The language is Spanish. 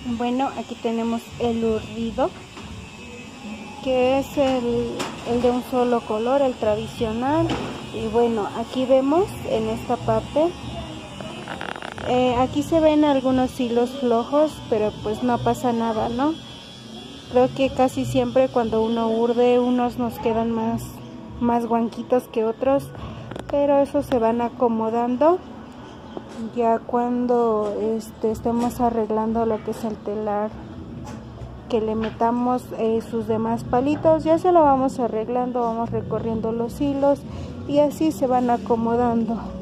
Bueno, aquí tenemos el urdido, que es el de un solo color, el tradicional. Y bueno, aquí vemos en esta parte, aquí se ven algunos hilos flojos, pero pues no pasa nada, ¿no? Creo que casi siempre cuando uno urde, unos nos quedan más guanquitos que otros, pero eso se van acomodando ya cuando estemos arreglando lo que es el telar, que le metamos sus demás palitos. Ya se lo vamos arreglando, vamos recorriendo los hilos y así se van acomodando.